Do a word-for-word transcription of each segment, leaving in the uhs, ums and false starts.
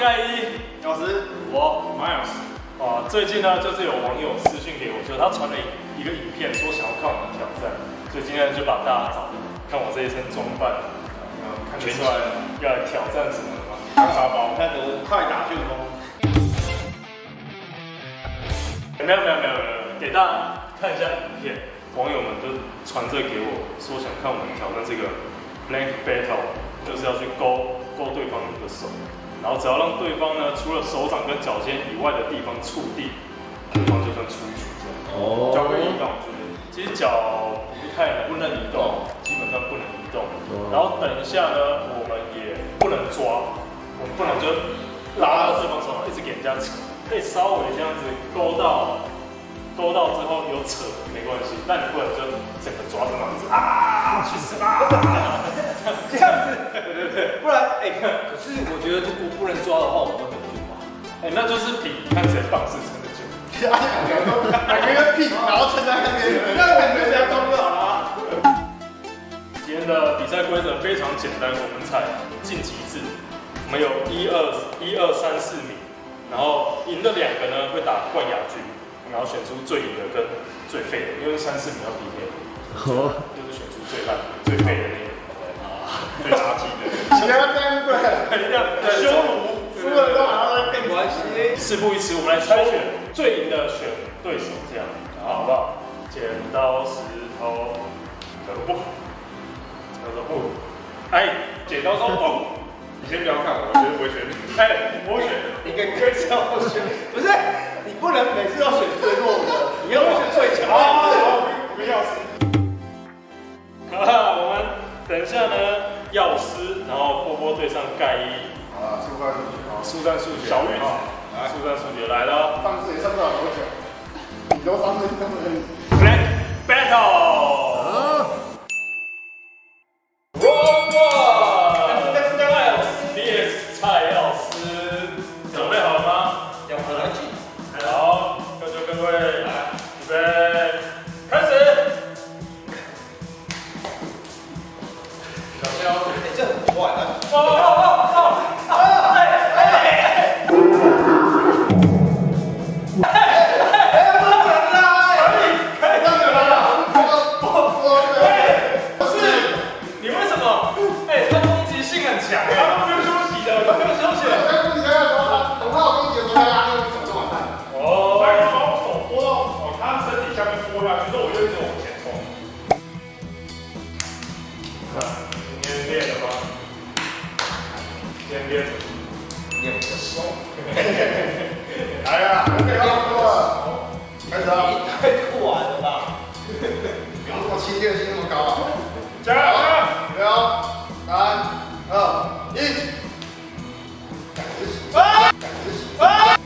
盖伊， 老师， 我 Miles。啊，最近呢，就是有网友私讯给我，就他传了一个影片，说想要看我们挑战，所以今天就把大家找来看我这一身装扮，嗯，看得出来要来挑战什么了吗？ 当沙包，那个快打旋风。 没有没有没有没有，给大家看一下影片，网友们就传这给我，说想看我们挑战这个 Blank Battle， 就是要去勾勾对方的手。然后只要让对方呢，除了手掌跟脚尖以外的地方触地，对方就算出局这样。哦。脚可以移动，其实脚不太不能移动，基本上不能移动。然后等一下呢，我们也不能抓，我们不能就拉到对方手上，一直给人家扯，可以稍微这样子勾到，勾到之后有扯没关系，但你不能就整个抓成那样子啊，去死吧！这样子，对对对，不然哎、欸，可是我觉得如果不能抓的话，我们会很久吧？哎、欸，那就是比看谁棒式撑得久。两个两个屁，然后撑在那边，那感觉比较重要啦。今天的比赛规则非常简单，我们采晋级制，我们有一二一二三四名，然后赢的两个呢会打冠亚军，然后选出最赢的跟最废的，因为三四名要比拼，就是选出最烂、最废的那个。最垃圾的，其他这样对，一样羞辱，输了都还要变关系。事不宜迟，我们来猜选最赢的选对手，这样好不好？剪刀石头布，石头布，哎，剪刀石头布，你先不要看，我绝对不会选你。哎，我选，你可以这样选，不是，你不能每次都选最弱的，你要选最强。啊，我们要死。哈哈，我们等一下呢。药师，然后波波对上盖伊。好了，速战速决。好，速战速决。小玉子，来，速战速决来了。上次也上不了多久，你都上次根本。Black Battle。Round one。盖斯 V S 蔡药师，准备好了吗？两个来进。好，各就各位，来，预备，开始。这很快的。哦哦哦哦！哎哎哎！哎哎，不能啦！可以，可以，当然了。我我对，不是，你为什么？哎，他攻击性很强哎，他都没有休息的，他没有休息。他攻击的时候，他很怕我攻击的时候，他拉那个手就完蛋了。哦，所以他把我手拨到哦他身体下面拨下去，之后我就一直往前冲。今天练了吗？练练练我的手，来呀，准备好了，开始啊！你太快了吧！不要那么侵略性那么高啊！加油！六、三、二、一，赶直行！赶直行！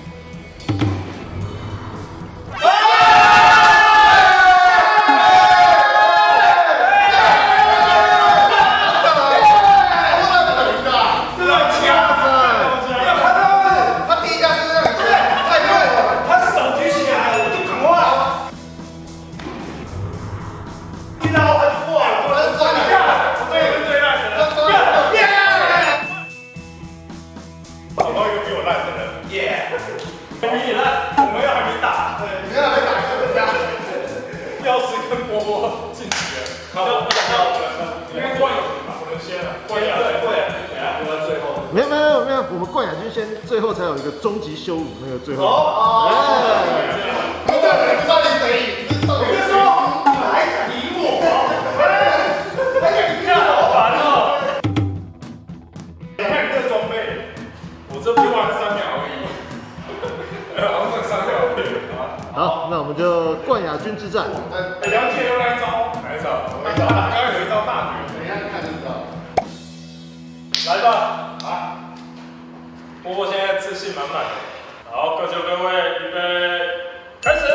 没有没有没有，我们冠亚军先最后才有一个终极羞辱那个最后。 哦， 不对，不知道你谁赢， 我就说你还想赢我？还想赢啊，好烦哦！你看你这装备，我这不玩三秒而已，好像三秒而已。 好，那我们就冠亚军之战。 哎，梁铁又来一招，哪一招？哪一招？刚刚有一招大绝， 等一下看就知道。 来吧，啊！波波现在自信满满，好，各就各位，预备，开始！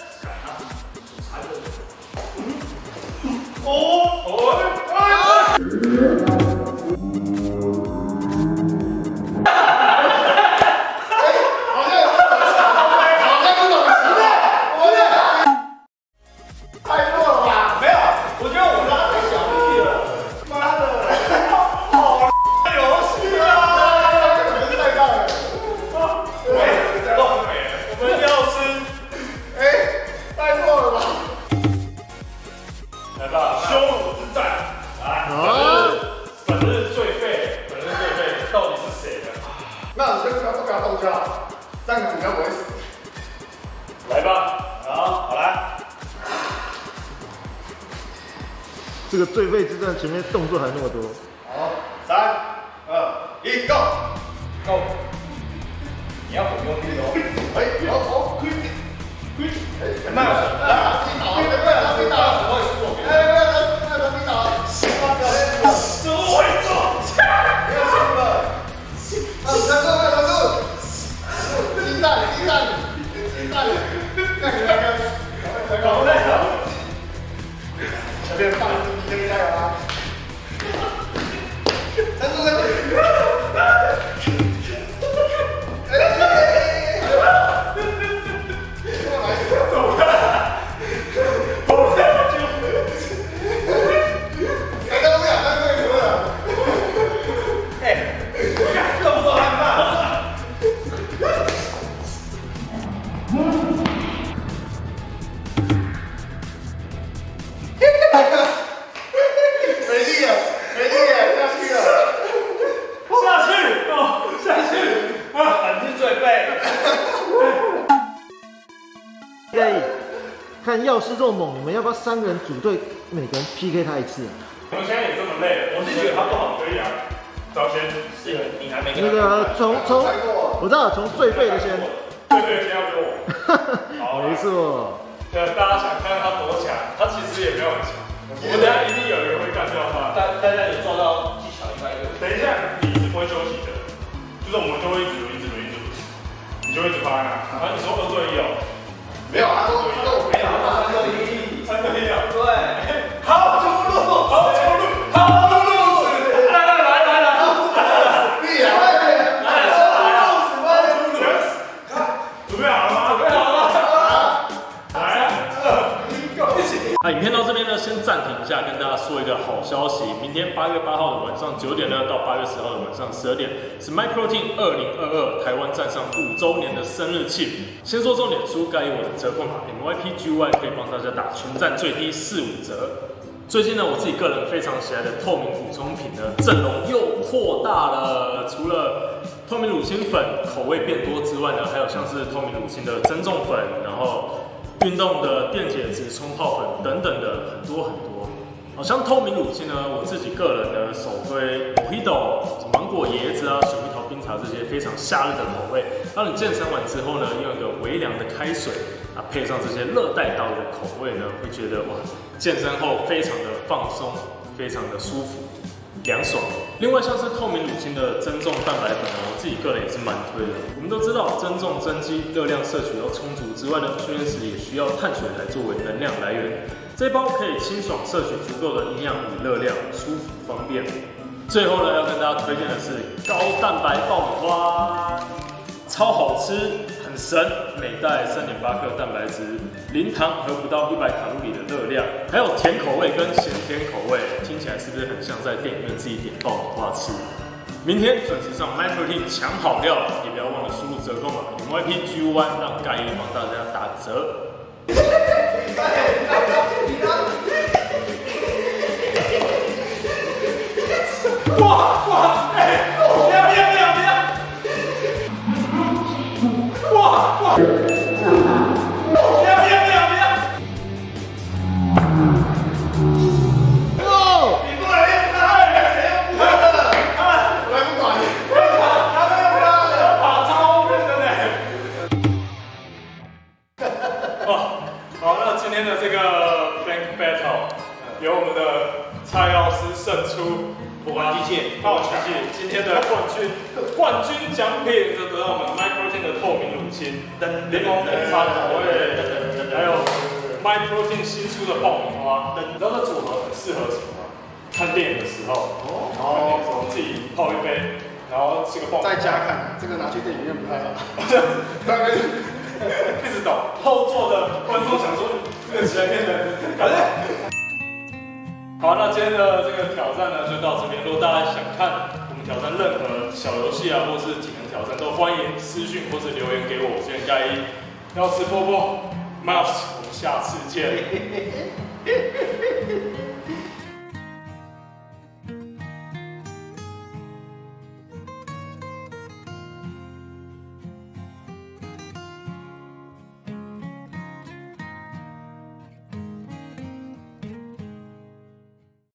哦哦哦！ 那你就不要不要动就好，这样子比较不会死。 来吧， 好，好来。 这个最废之战前面动作还那么多。 好，三、二、一，Go！ Go！ 你要很用力哦。 哎，好好，可以，可以。哎，慢点，来，自己打，对对对，自己打。我也是我。哎，没有，没有，没有，自己打。怎么会做？不要输了。啊，站住，站住！鸡蛋，鸡蛋，鸡蛋，看你那个，搞不累了。小便放肆，你可以加油啊！站住，站住！看药师这么猛，你们要不要三个人组队，每个人 P K 他一次？ 我们现在也这么累了，我是觉得他不好，可以啊。找先， 是你还没那个从从我知道从最废的先， 最废的先要给我。 好，没错。 对，大家想看他多强，他其实也没有很强。我们等下一定有人会干掉他。 大大家有做到技巧应该有。 等一下，你是不会休息的，就是我们就会一直轮，一直轮，一直轮，你就一直趴那。然后你说二对一哦。 没有啊，他说他说我没有， 三对一，三对一啊， 对， 好出路，好出路，好出路，来来来来来， 厉害，来来来啊， 准备好了吗？准备好了，来啊，一起。那影片到这边呢，先暂停一下，跟大家说一个好消息，明天八月八号的晚上九点呢，到八月十号的晚上十二点，是 MyProtein 二零二二台湾站上五周年的生日庆。先说重点，输该我的折扣码 M Y P G Y 可以帮大家打全站最低四五折。最近呢，我自己个人非常喜爱的透明补充品呢，阵容又扩大了。除了透明乳清粉口味变多之外呢，还有像是透明乳清的增重粉，然后运动的电解质冲泡粉等等的很多很多。好像透明乳清呢，我自己个人呢首推 Mojito、芒果椰子啊、水蜜桃冰茶这些非常夏日的口味。当你健身完之后呢，用一个微凉的开水啊，配上这些热带岛屿的口味呢，会觉得哇，健身后非常的放松，非常的舒服。凉爽。另外像是透明乳清的增重蛋白粉呢，我自己个人也是蛮推的。我们都知道增重增肌热量摄取要充足之外呢，训练时也需要碳水来作为能量来源。这包可以清爽摄取足够的营养与热量，舒服方便。最后呢，要跟大家推荐的是高蛋白爆米花，超好吃，很神，每袋三点八克蛋白质，零糖和不到一百卡路里的热量，还有甜口味跟咸甜口味，听起来是不是很像在电影院自己点爆米花吃？明天准时上 MyProtein 抢好料，也不要忘了输入折扣码 M Y P G Y， 让盖伊帮大家打折。哇哇！哎，不要不要不要不要！哇哇！不要不要不要不要！哦，你过来练他，谁要不要的？他来不管你，他他们要不要的？跑超后面的呢。哦，好，那今天的这个 Plank Battle 由我们的蔡药师胜出。不管机械，爆机械，今天的冠军冠军奖品就得到我们 MyProtein 的透明乳清，柠檬红茶口味，还有 MyProtein 新出的爆米花。你知道这组合很适合什么吗？看电影的时候，然后看电影的时候自己泡一杯，然后吃个爆米花。 在家看，这个拿去电影院不太好。 一直抖，后座的观众想说这个前面的，反正。好，那今天的这个挑战呢，就到这边。如果大家想看我们挑战任何小游戏啊，或是体能挑战，都欢迎私讯或是留言给我。我是盖伊，要吃波波 ，Mouse，我们下次见。